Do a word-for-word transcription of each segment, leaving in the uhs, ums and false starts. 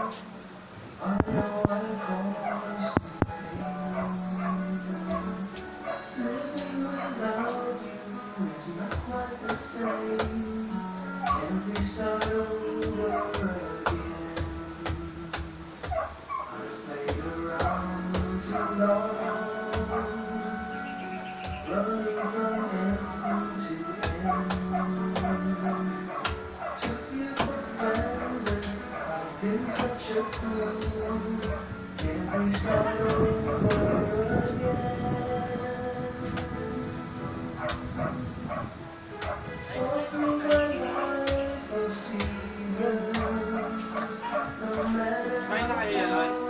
Kumain na kayo yan, Loy?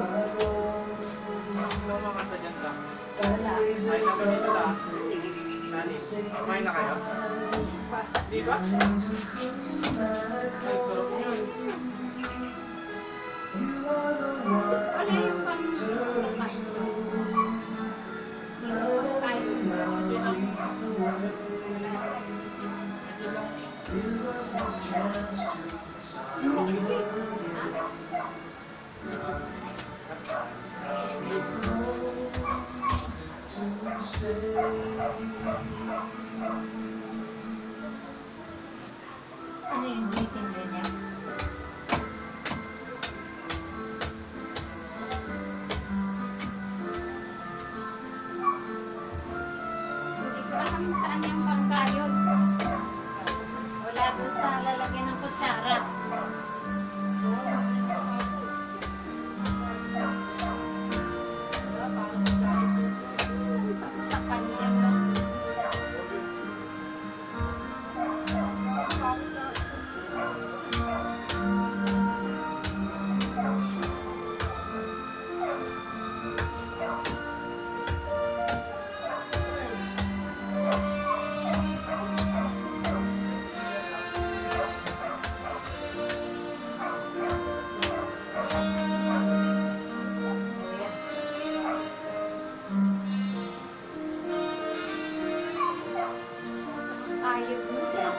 Ito makanta dyan ka. Wala. Kumain na kayo dito lang. Nani, kumain na kayo? Di ba? Ay, sarap yun. Wala yung pang lakas. Ano yung tinitinda niya? Hindi ko alam saan yung pangkayod. Wala doon sa lalagyan ng kutsara. Saksakan niya ba? Ayos mo siya.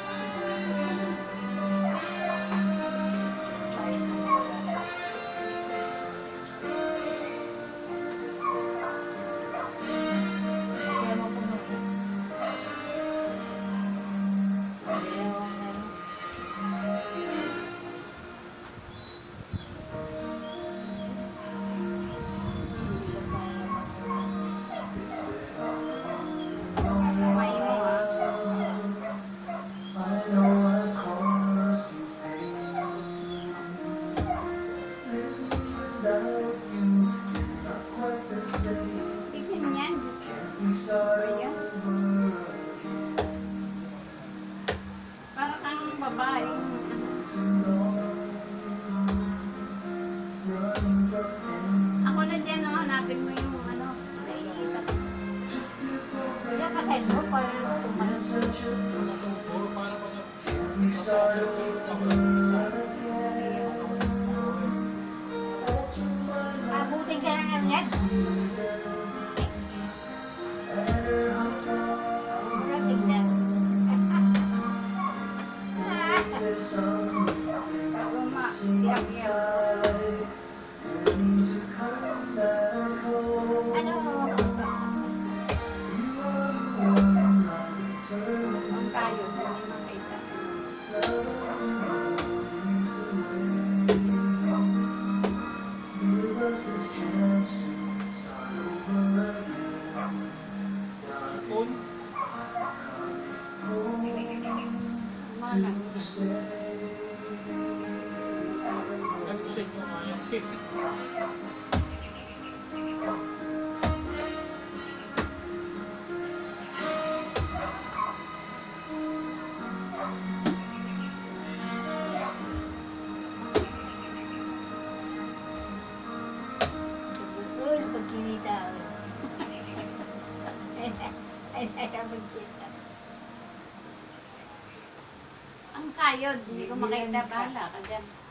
Tignan niyan. Ayan. Para kang babaeng ano. Ako na dyan, no? Hanapin mo yung ano, nakikita ko. Kaya ka kahit mo, parang tumalas. Puro para pag Abutin ka na nga yan. Wala tignan. Guma, iyak-iyak. Ano? Ang tayo, hindi makita. Sipon. Mana? Nag-shake mo nga yan. Betul, begini dah. Ay, ay, magkita. Ang kayod, hindi ko makita. Bahala ka dyan.